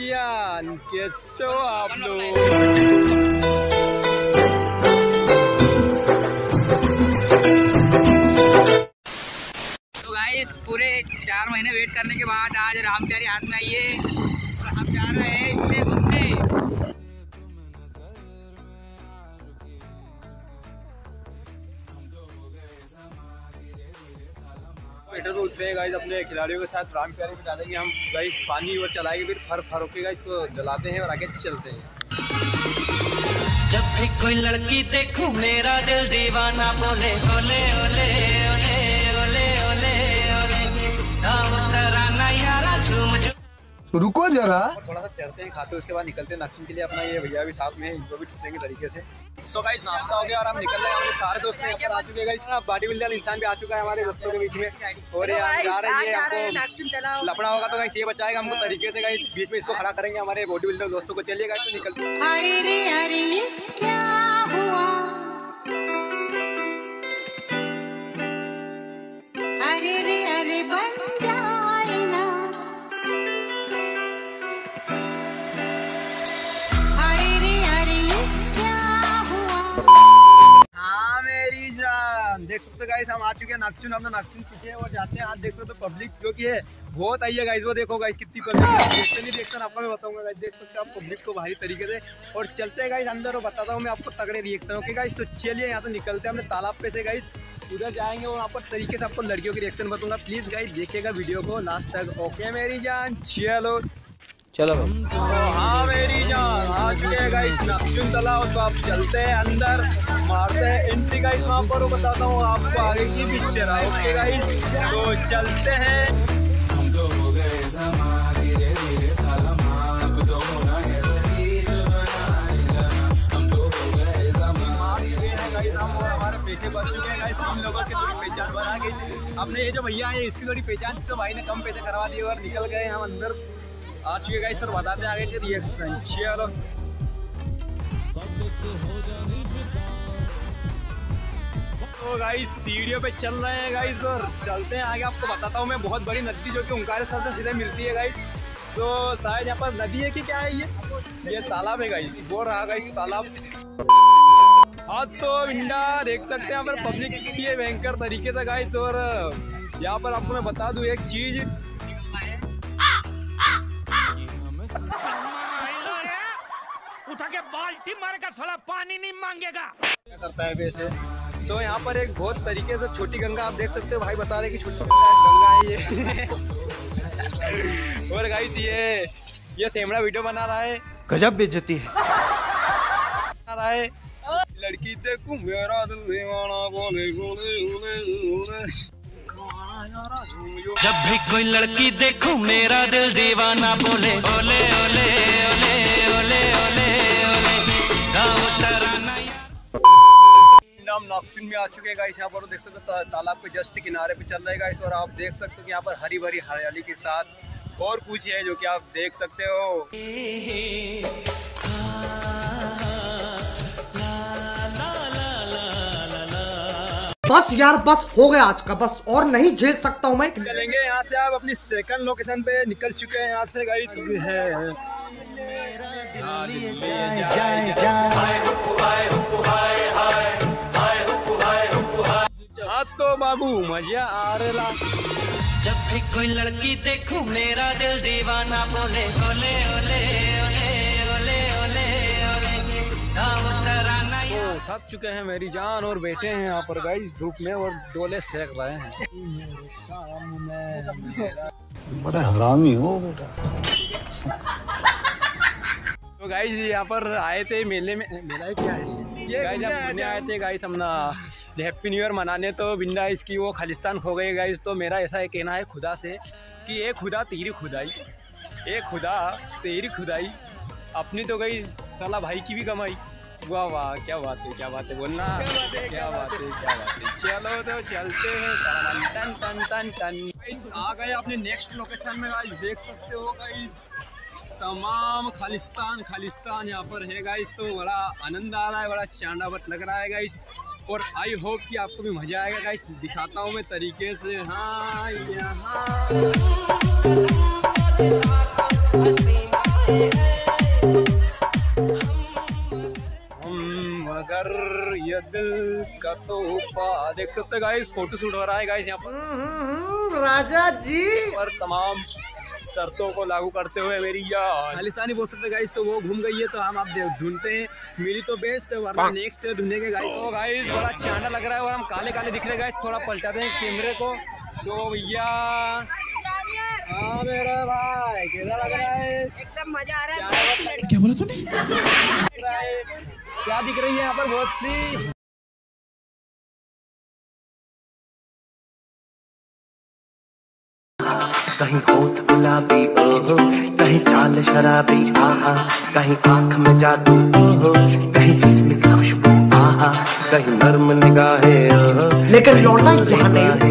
जान, कैसे हो आप लोग? तो गाइस पूरे 4 महीने वेट करने के बाद आज रामप्यारी हाथ में आई है और हम जा रहे हैं इसमें घूमने। बेटर तो उठ रहे हैं गाइस अपने खिलाड़ियों के साथ रामप्यारी में डालेंगे हम गाइस पानी और चलाएंगे फिर फर होके गाइस तो जलाते हैं और आगे चलते हैं। जब भी कोई लड़की देखूं मेरा दिल दीवाना बोले ओले ओले ओले ओले ओले ओले तराना यारा झूम झूम। रुको जरा थोड़ा सा चढ़ते हैं खाते उसके बाद निकलते हैं नाश्ते के लिए। अपना ये भैया भी साथ में है, इनको भी ठूसेंगे तरीके से। सो गाइस नाश्ता हो गया और हम निकल रहे हैं। हमारे सारे दोस्त आ चुके हैं गाइस। बॉडी बिल्डर इंसान भी आ चुका है हमारे दोस्तों के बीच में और ये जा रहे हैं। हमको लफड़ा होगा तो गाइस ये बचाएगा हमको तरीके से गाइस, बीच में इसको खड़ा करेंगे हमारे बॉडी बिल्डर दोस्तों को। चलिए गाइस तो निकलते हैं। क्या हुआ अरे बस जाए ना देख सकते हो गाइस हम आ चुके हैं नागचुन। अपना नागचुन पीछे और जाते हैं। आज देख सकते हो पब्लिक जो कि है बहुत आई है गाइस। वो देखो गाइस कितनी पब्लिक है, देखते नहीं देखते आपको मैं बताऊंगा गाइस। देख सकते हो आप पब्लिक को भारी तरीके से। और चलते हैं गाइस अंदर और बताता हूँ मैं आपको तगड़े रिएक्शन। ओके गाइस तो चलिए यहाँ से निकलते हैं अपने तालाब पे से गाइस, उधर जाएंगे और वहाँ पर तरीके से आपको लड़कियों के रिएक्शन बताऊंगा। प्लीज गाइस देखिएगा वीडियो को लास्ट तक। ओके मेरी जान चलो चलो तो हाँ मेरी जान आ चुके हैं गाइस नागचुन तालाब। तो आप चलते हैं अंदर, मारते हैं एंट्री गाइस वहाँ पर। वो बताता हूँ आपको आगे की पिक्चर। ओके गाइस तो चलते हैं। हमारे पैसे बच चुके हैं गाइस। 3 लोगों की थोड़ी पहचान बना गई। हमने ये जो भैया है इसकी थोड़ी पहचान तो भाई ने कम पैसे करवा दिए और निकल गए हम अंदर आ चुके गाइस। सर बताते हैं आगे के रिएक्शन। चलो तो गाइस सीढ़ियों पे चल रहे हैं गाइस और चलते हैं आगे। आपको बताता हूँ मैं बहुत बड़ी नदी जो कि ओंकारेश्वर से सीधे मिलती है गाइस। तो शायद यहाँ पर नदी है कि क्या है ये तालाब है गाइस। बोल रहा गाइस तालाब। हाँ तो विंडा देख सकते हैं यहाँ पर पब्लिक कितनी है भयंकर तरीके से गाइस। और यहाँ पर आपको मैं बता दूँ एक चीज, उठा के बाल्टी मारेगा थोड़ा पानी नहीं मांगेगा। क्या करता है वैसे। तो यहाँ पर एक बहुत तरीके से छोटी गंगा आप देख सकते हो। भाई बता रहे कि छोटी गंगा है ये। और गाइस ये सेमड़ा वीडियो बना रहा है। गजब बेइज्जती है। बना रहा है लड़की देखूं मेरा दिल दीवाना बोले बोले बोले। जब भी कोई लड़की देखूं मेरा दिल दीवाना बोले ओले ओले ओले ओले ओले ओले तराना। हम नागचुन में आ चुके हैं गाइस। यहाँ पर देख सकते हो तालाब के जस्ट किनारे पे चल रहे हैं गाइस। और आप देख सकते हो कि यहाँ पर हरी भरी हरियाली के साथ और कुछ है जो कि आप देख सकते हो। बस यार बस हो गया आज का, बस और नहीं झेल सकता हूँ मैं। चलेंगे यहाँ से। आप अपनी सेकंड लोकेशन पे निकल चुके हैं यहाँ से गाइस। हाँ तो बाबू मजा आ रहा। जब भी कोई लड़की देखूं मेरा दिल दीवाना बोले ओले ओले ओले ओले ओले ओले तराना। थक चुके हैं मेरी जान और बैठे हैं यहाँ पर गाइस धूप में और डोले सेक रहे हैं। बड़ा हरामी हो बेटा। तो गाइस यहाँ पर आए थे मेले में। मेला है क्या है ये गाइस? हम घूमने आए थे गाइस अपना हैप्पी न्यू ईयर मनाने। तो बिंदा इसकी वो खालिस्तान खो गई गाइस। तो मेरा ऐसा है कहना है खुदा से कि ए खुदा तेरी खुदाई, ए खुदा तेरी खुदाई, अपनी तो गई साला भाई की भी कमाई। वाह वाह क्या बात है बोलना, क्या बात है। चलो तो चलते हैं। टन टन टन टन गाइस आ गए अपने नेक्स्ट लोकेशन में गाइस। देख सकते हो गाइस तमाम खालिस्तान यहाँ पर है गाइस। तो बड़ा आनंद आ रहा है, बड़ा चांडावत लग रहा है गाइस। और आई होप कि आपको भी मजा आएगा गाइस। दिखाता हूँ मैं तरीके से। हाँ यहाँ दिल का तोहफा। देख सकते हैं गाइस, फोटो शूट हो रहा है गाइस यहाँ पर राजा जी। और तमाम शर्तों को लागू करते हुए मेरी यार खालिस्तानी बोल सकते गाइस। तो वो घूम गई है, तो हम आप ढूंढते हैं, मिली तो बेस्ट, वरना नेक्स्ट ढूंढेंगे गाइस। तो गाइस बड़ा चांदा लग रहा है और हम काले काले दिख रहे हैं गाइस। थोड़ा पलटाते हैं कैमरे को। तो भैया हाँ मेरा भाई कैसा लग रहा है? एकदम मजा आ रहा है। क्या बोला तूने? क्या दिख रही है यहाँ पर बहुत सी? कहीं होठ गुलाबी ओहो, कहीं चाल शराबी आहा, कहीं आँख में जादू ओहो, कहीं जिस्म की खुशबू आहा, कहीं नर्म निगाहें ओहो, लेकिन लौटा यहाँ नहीं।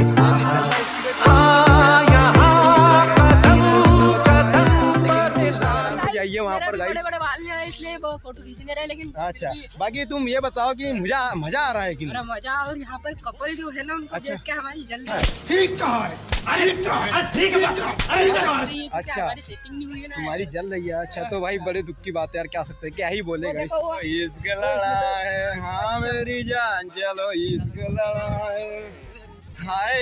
जाइए वहाँ पर गाइस। बड़े बाल हैं इसलिए वो फोटो खींचने रहे, लेकिन अच्छा बाकी तुम ये बताओ कि मजा आ रहा है कि बड़ा मजा। और यहाँ पर कपल जो है ना, उनको देख के हमारी जल अच्छा हमारी सेटिंग नहीं हुई है ना। तुम्हारी जल रही है। अच्छा तो भाई बड़े दुख की बात है यार, क्या सकते हैं, क्या ही बोले गाइस। इश्क लड़ा है हाँ मेरी जान, चलो इश्क लड़ा है हाय।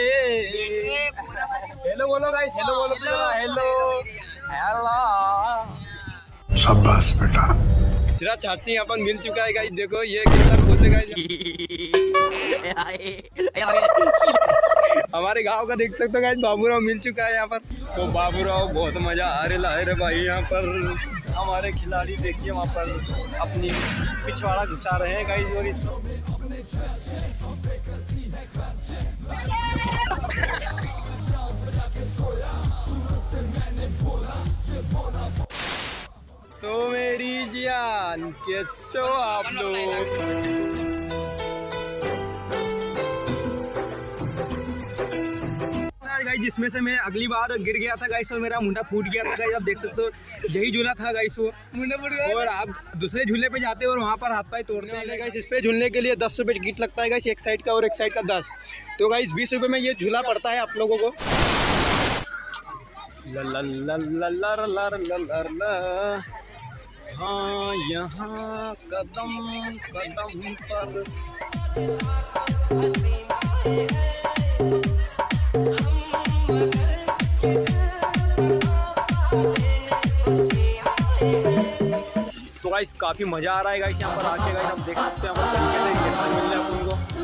हेलो बोलो गाइस, हेलो बोलो तो हेलो हेलो। शाबाश बेटा। सिरा चाची यहाँ पर मिल चुका है गाइस। देखो ये कितना खुश है गाइस। हमारे गांव का देख सकते हो गाइस, बाबूराव मिल चुका है यहाँ पर। तो बाबूराव बहुत मजा आ रहा है भाई यहाँ पर। हमारे खिलाड़ी देखिए वहाँ पर अपनी पिछवाड़ा घुसा रहे हैं गाइस। और इसको तो मेरी जान कैसे हो आप लोग? गाइस जिसमें से मैं अगली बार गिर गया था गाइस और मेरा मुंडा फूट गया था गाइस। आप देख सकते हो यही झूला था गाइस, वो मुंडा फूट गया। और आप दूसरे झूले पे जाते हो और वहाँ पर हाथ पाई तोड़ने वाले गाइस। इस पे झूलने के लिए 10 रुपये टिकट लगता है गाइस, एक साइड का और एक साइड का 10। तो गाइस 20 रुपये में ये झूला पड़ता है आप लोगों को। हाँ यहाँ कदम कदम पर तो गाइस काफी मजा आ रहा है गाइस यहाँ पर आके गाइस। आप देख सकते हैं हमारे तरीके से रिएक्शन मिल रहा है अपन को।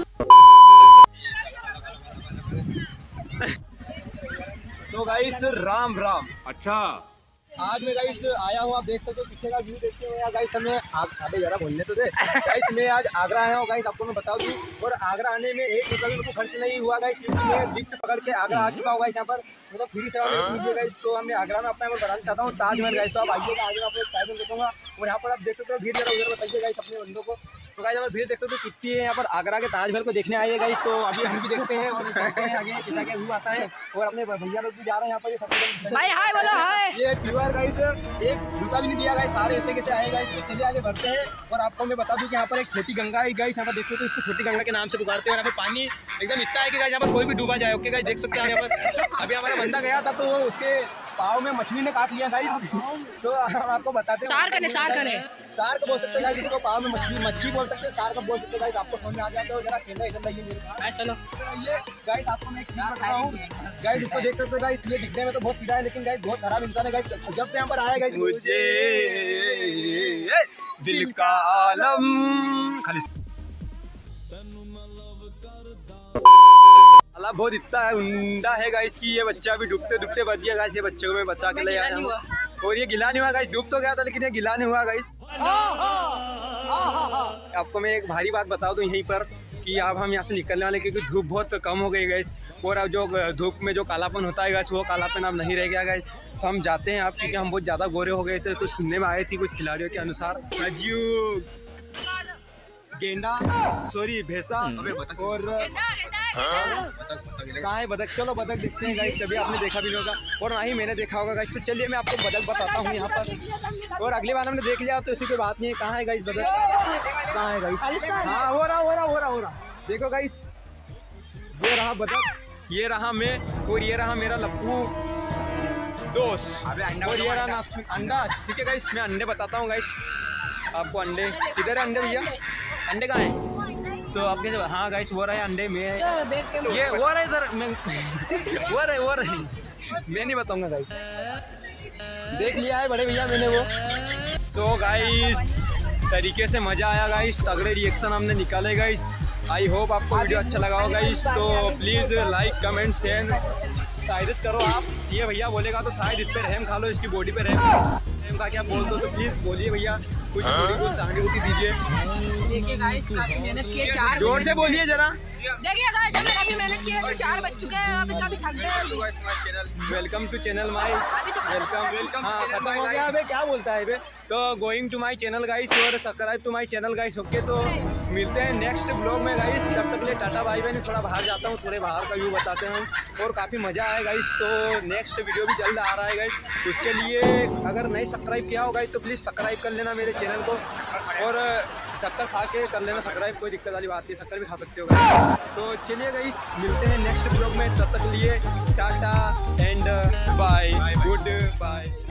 तो गाइस राम राम। अच्छा आज मैं गाइस आया हूँ, आप देख सकते हो पीछे का व्यू देखते हुए गाइस। हमें अबे जरा बोलने तो दे गाइस। मैं आज आगरा आया हूँ गाइस, आपको मैं बता दूँ। और आगरा आने में 1 रुपया भी उनको खर्च नहीं हुआ गाइस। मैं लिफ्ट पकड़ के आगरा आ चुका हूँ गाइस यहाँ पर। मतलब फ्री सेवा में कीजिए गाइस। तो हमें आगरा में अपना बताना चाहता हूँ ताजमहल गाइस। तो आप आइएगा, आगे आपको टाइम देखूंगा। और यहाँ पर आप देख सकते हो भीड़ जरा उधर बताइए गाइस अपने बंदों को। तो गाइस भीड़ देख सकते हो कितनी है यहाँ पर। आगरा के ताजमहल को देखने आइए गाइस। तो अभी हम भी देखते हैं और देखते हैं आगे कितना क्या व्यू आता है। और अपने भैया लोग भी जा रहे हैं यहाँ पर। ये भाई हाय बोलो हाय। ये प्योर गाइस, एक रुपया भी नहीं दिया गाइस, सारे ऐसे कैसे आए गाइस। तो चलिए आगे बढ़ते हैं। और आपको मैं बता दूं कि यहाँ पर एक छोटी गंगा है गाइस। यहाँ पर देखो तो इसको छोटी गंगा के नाम से पुकारते हैं। यहाँ पर पानी एकदम इतना है कि गाइस यहाँ पर कोई भी डूबा जाए। ओके गाइस देख सकते हैं यहाँ पर। अभी हमारा बंदा गया था तो वो उसके पाँव में मछली ने काट लिया गाइस। तो हम आपको बताते हैं सार्क बोल सकते हैं गाइस जिसको पाँव में मच्छी बोल सकते हैं, सार्क बोल सकते हैं गाइस। आपको समझ में आ जाता है। जरा कैमरा इधर लाइए मेरे पास। चलो ये गाइस आपको मैं क्या बता रहा हूँ गाइस। इसको देख सकते हो गाइस, ये दिखने में तो बहुत सीधा है लेकिन गाइस बहुत खराब इंसान है गाइस। जब से यहाँ पर आया गाइस मुझे दिल का आलम खाली अल्लाह बहुत इतना है उंडा है गाइस कि ये बच्चा भी डूबते डूबते बच गया गाइस। ये बच्चे को मैं बचा के ले आया हूँ। और ये गिला नहीं हुआ गाइस, डूब तो गया था लेकिन ये गिला नहीं हुआ गाइस। आपको मैं एक भारी बात बता दूं यहीं पर कि अब हम यहाँ से निकलने वाले क्योंकि धूप बहुत कम हो गई गाइस। और अब जो धूप में जो कालापन होता है गाइस वो कालापन अब नहीं रह गया गाइस। तो हम जाते हैं आप क्योंकि हम बहुत ज़्यादा गोरे हो गए थे। कुछ सुनने में आए थी कुछ खिलाड़ियों के अनुसार गेंडा सॉरी भैंसा और कहाँ है बतख। चलो बतख देखते हैं गाइस, कभी आपने देखा भी नहीं होगा और ना ही मैंने देखा होगा गाइस। तो चलिए मैं आपको बतख बताता हूँ यहाँ पर। और अगली बार हमने देख लिया तो इसी की बात नहीं है। कहाँ है गाइस बतख, कहाँ है गाइस? हाँ हो रहा देखो गाइस, ये रहा बतख, ये रहा मैं और ये रहा मेरा लप्पू दोस्त। और ये रहा अंडा। ठीक है गाइस, मैं अंडे बताता हूँ गाइस आपको। अंडे किधर है अंडे भैया? अंडे कहाँ है? तो आपके हाँ गाइस वो रहे अंडे में देख के ये वो रहे सर मैं वो रहे मैं नहीं बताऊंगा गाइस, देख लिया है बड़े भैया मैंने वो। सो गाइस तरीके से मज़ा आया गाइस, तगड़े रिएक्शन हमने निकाले गाइस। आई होप आपको वीडियो अच्छा लगा हो गाइस, तो प्लीज़ लाइक कमेंट शेयर शायद करो आप। ये भैया बोलेगा तो शायद इस पे रहम खा लो, इसकी बॉडी पे रहम खा के आप बोल दो तो प्लीज़ बोलिए भैया कुछ थोड़ी बहुत सहानुभूति दीजिए। देखिए गाइस काफी मेहनत की है, 4 जोर से बोलिए जरा। देखिए गाइस अगर अभी मेहनत की है तो 4 बज चुके हैं, अभी काफी थक गए। वेलकम टू चैनल माई, अभी तो वेलकम हाँ खत्म हो गया। अबे क्या बोलता है बे, तो going to my channel guys और subscribe to my channel guys. Okay तो मिलते हैं नेक्स्ट ब्लॉग में गाइस, तब तक के लिए टाटा बाय बाय। थोड़ा बाहर जाता हूँ, थोड़े बाहर का व्यू बताते हैं और काफ़ी मज़ा आया गाइस। तो नेक्स्ट वीडियो भी जल्द आ रहा है गाइस, उसके लिए अगर नहीं सब्सक्राइब किया होगा तो प्लीज़ सब्सक्राइब कर लेना मेरे चैनल को, और शक्कर खा के कर लेना सब्सक्राइब, कोई दिक्कत वाली बात नहीं, शक्कर भी खा सकते हो गाइस। तो चलिए गाइस मिलते हैं नेक्स्ट ब्लॉग में, तब तक के लिए tata and bye, good bye.